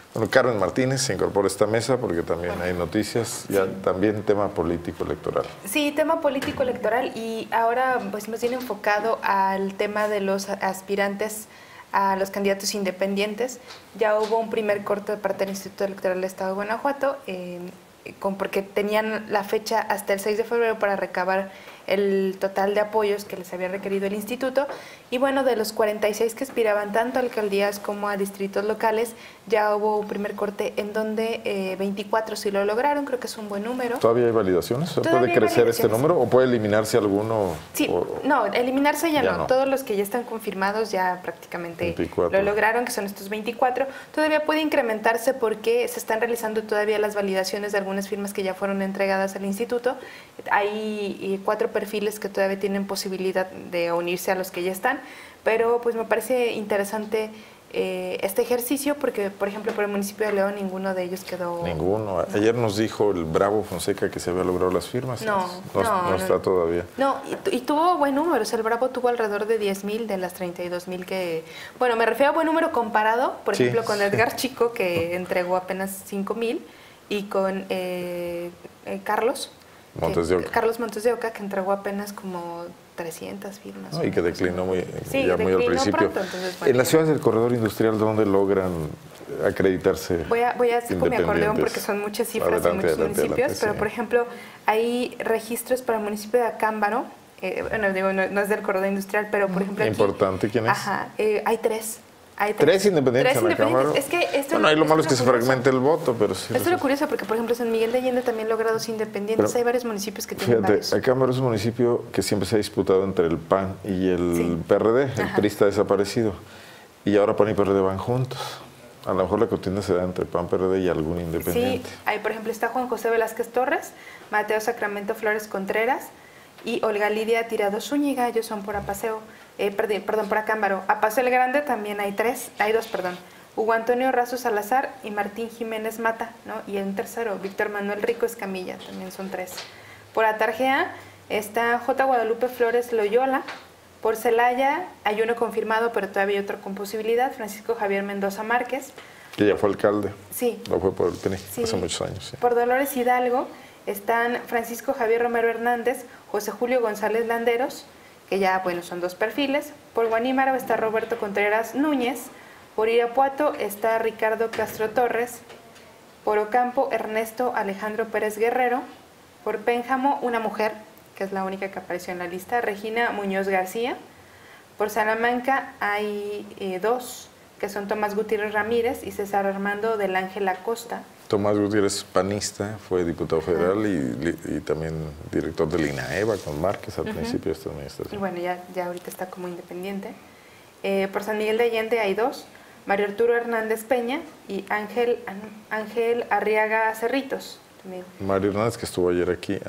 Bueno, Carmen Martínez se incorpora a esta mesa porque también hay noticias, ya también tema político electoral. Sí, tema político electoral y ahora pues más bien enfocado al tema de los aspirantes a los candidatos independientes. Ya hubo un primer corte de parte del Instituto Electoral del Estado de Guanajuato, porque tenían la fecha hasta el 6 de febrero para recabar el total de apoyos que les había requerido el instituto. Y bueno, de los 46 que aspiraban tanto a alcaldías como a distritos locales, ya hubo un primer corte en donde 24 sí lo lograron. Creo que es un buen número. ¿Todavía hay validaciones? ¿Puede crecer este número o puede eliminarse alguno? Sí, no, eliminarse ya no. Todos los que ya están confirmados ya prácticamente 24. Lo lograron, que son estos 24. Todavía puede incrementarse porque se están realizando todavía las validaciones de algunas firmas que ya fueron entregadas al instituto. Hay 4 perfiles que todavía tienen posibilidad de unirse a los que ya están, pero pues me parece interesante este ejercicio porque, por ejemplo, por el municipio de León ninguno de ellos quedó... Ninguno. Ayer nos dijo el Bravo Fonseca que se había logrado las firmas. No está todavía. No, y tuvo buen número. O sea, el Bravo tuvo alrededor de 10,000 de las 32,000 que... Bueno, me refiero a buen número comparado, por ejemplo, con Edgar Chico, que entregó apenas 5,000, y con Carlos Montes de Oca, que entregó apenas como 300 firmas. Y que declinó muy al principio. Pronto, entonces, bueno, en las ciudades del corredor industrial, ¿dónde logran acreditarse? Voy a hacer con mi acordeón porque son muchas cifras en muchos municipios, pero por ejemplo, hay registros para el municipio de Acámbaro. Bueno, digo, no es del corredor industrial, pero por ejemplo aquí... Importante, ¿quién es? Ajá, hay 3. Hay 3 independientes en la Cámara. Es que ahí lo malo es que se fragmente el voto, pero sí. Esto es lo curioso, porque por ejemplo San Miguel de Allende también logra 2 independientes. Hay varios municipios que tienen varios. Acámbaro es un municipio que siempre se ha disputado entre el PAN y el PRD. El PRI está desaparecido. Y ahora PAN y PRD van juntos. A lo mejor la contienda se da entre PAN, PRD y algún independiente. Sí, ahí por ejemplo está Juan José Velázquez Torres, Mateo Sacramento Flores Contreras y Olga Lidia Tirado Zúñiga. Ellos son por Apaseo. Por Acámbaro. A Paso el Grande también hay 2, Hugo Antonio Razo Salazar y Martín Jiménez Mata, ¿no? Y en tercero, Víctor Manuel Rico Escamilla, también son 3. Por Atarjea está J. Guadalupe Flores Loyola. Por Celaya hay uno confirmado, pero todavía hay otro con posibilidad, Francisco Javier Mendoza Márquez. Que ya fue alcalde. Sí. Lo fue por el PNI hace muchos años. Sí. Por Dolores Hidalgo están Francisco Javier Romero Hernández, José Julio González Landeros, que ya, bueno, son 2 perfiles. Por Guanímaro está Roberto Contreras Núñez. Por Irapuato está Ricardo Castro Torres. Por Ocampo, Ernesto Alejandro Pérez Guerrero. Por Pénjamo, una mujer, que es la única que apareció en la lista, Regina Muñoz García. Por Salamanca hay 2, que son Tomás Gutiérrez Ramírez y César Armando del Ángel Acosta. Tomás Gutiérrez, panista, fue diputado federal y también director del INAEVA con Márquez al principio de esta administración. Y bueno, ya ahorita está como independiente. Por San Miguel de Allende hay 2, Mario Arturo Hernández Peña y Ángel Arriaga Cerritos. También. Mario Hernández, que estuvo ayer aquí,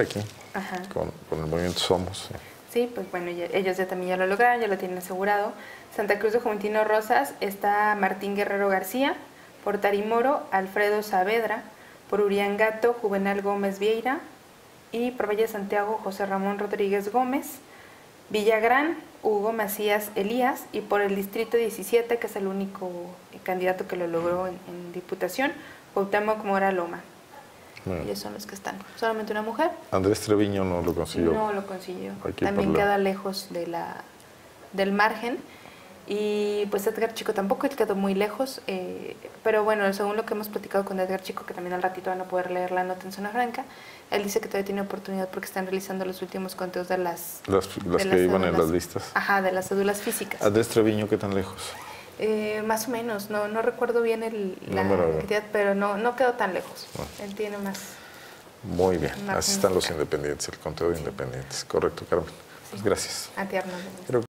con el movimiento Somos. Sí, pues bueno, ellos ya también ya lo lograron, ya lo tienen asegurado. Santa Cruz de Juventino Rosas está Martín Guerrero García. Por Tarimoro, Alfredo Saavedra. Por Uriangato, Juvenal Gómez Vieira. Y por Valle Santiago, José Ramón Rodríguez Gómez. Villagrán, Hugo Macías Elías. Y por el Distrito 17, que es el único candidato que lo logró en diputación, Cuauhtémoc Mora Loma. Bueno. Ellos son los que están. Solamente una mujer. Andrés Treviño no lo consiguió. No lo consiguió. También queda lejos del margen. Y pues Edgar Chico tampoco, él quedó muy lejos, pero bueno, según lo que hemos platicado con Edgar Chico, que también al ratito van a poder leer la nota en Zona Franca, él dice que todavía tiene oportunidad porque están realizando los últimos conteos de las que iban en las listas. Ajá, de las cédulas físicas. ¿Andrés Treviño qué tan lejos? Más o menos, no recuerdo bien la cantidad, pero no quedó tan lejos. Bueno. Él tiene más. Muy bien, así están los independientes, el conteo de independientes. Correcto, Carmen. Sí. Pues gracias. A ti, Arnaldo.